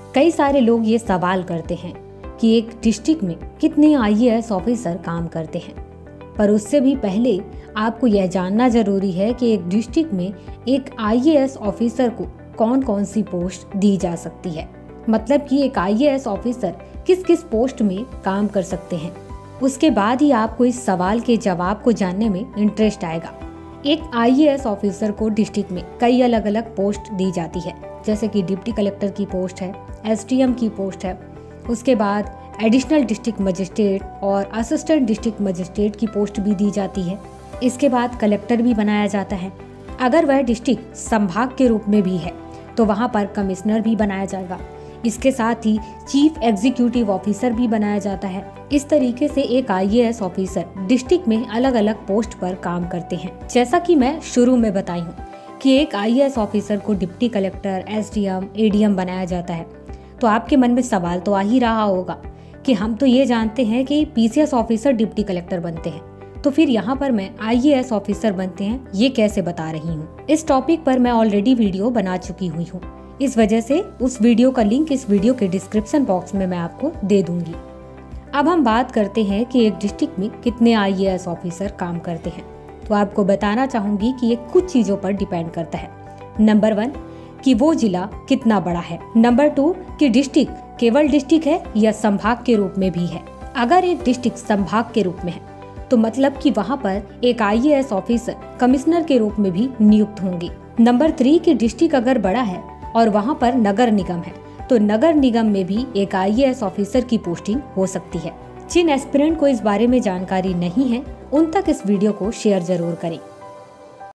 कई सारे लोग ये सवाल करते हैं कि एक डिस्ट्रिक्ट में कितने आईएएस ऑफिसर काम करते हैं, पर उससे भी पहले आपको यह जानना जरूरी है कि एक डिस्ट्रिक्ट में एक आईएएस ऑफिसर को कौन कौन सी पोस्ट दी जा सकती है। मतलब कि एक आईएएस ऑफिसर किस किस पोस्ट में काम कर सकते हैं। उसके बाद ही आपको इस सवाल के जवाब को जानने में इंटरेस्ट आएगा। एक आईएएस ऑफिसर को डिस्ट्रिक्ट में कई अलग अलग पोस्ट दी जाती है, जैसे कि डिप्टी कलेक्टर की पोस्ट है, एसडीएम की पोस्ट है, उसके बाद एडिशनल डिस्ट्रिक्ट मजिस्ट्रेट और असिस्टेंट डिस्ट्रिक्ट मजिस्ट्रेट की पोस्ट भी दी जाती है। इसके बाद कलेक्टर भी बनाया जाता है। अगर वह डिस्ट्रिक्ट संभाग के रूप में भी है तो वहाँ पर कमिश्नर भी बनाया जाएगा। इसके साथ ही चीफ एग्जीक्यूटिव ऑफिसर भी बनाया जाता है। इस तरीके से एक आईएएस ऑफिसर डिस्ट्रिक्ट में अलग अलग पोस्ट पर काम करते हैं। जैसा कि मैं शुरू में बताई हूँ कि एक आईएएस ऑफिसर को डिप्टी कलेक्टर, एसडीएम, एडीएम बनाया जाता है, तो आपके मन में सवाल तो आ ही रहा होगा कि हम तो ये जानते हैं कि पीसीएस ऑफिसर डिप्टी कलेक्टर बनते हैं, तो फिर यहाँ पर मैं आईएएस ऑफिसर बनते हैं ये कैसे बता रही हूँ। इस टॉपिक पर मैं ऑलरेडी वीडियो बना चुकी हुई हूँ, इस वजह से उस वीडियो का लिंक इस वीडियो के डिस्क्रिप्शन बॉक्स में मैं आपको दे दूंगी। अब हम बात करते हैं कि एक डिस्ट्रिक्ट में कितने आईएएस ऑफिसर काम करते हैं। तो आपको बताना चाहूंगी कि ये कुछ चीजों पर डिपेंड करता है। नंबर 1 कि वो जिला कितना बड़ा है। नंबर 2 कि डिस्ट्रिक्ट केवल डिस्ट्रिक्ट है या संभाग के रूप में भी है। अगर एक डिस्ट्रिक्ट संभाग के रूप में है तो मतलब कि वहाँ पर एक आईएएस ऑफिसर कमिश्नर के रूप में भी नियुक्त होंगे। नंबर 3 कि डिस्ट्रिक्ट अगर बड़ा है और वहाँ पर नगर निगम है तो नगर निगम में भी एक आईएएस ऑफिसर की पोस्टिंग हो सकती है। जिन एस्पिरेंट को इस बारे में जानकारी नहीं है उन तक इस वीडियो को शेयर जरूर करें।